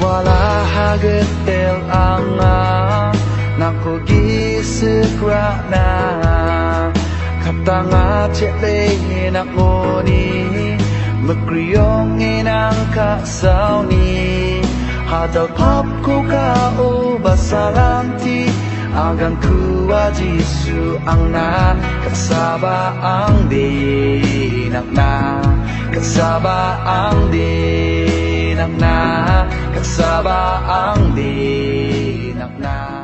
wala hagetel anga nako gisukra na katanga chele nako ni magriong inang kasaw ni hadaw pop ko ka ubasalanti agang kuwa Jisu ang na kasaba ang dinak na kasaba ang dinak na kasaba ang dinak na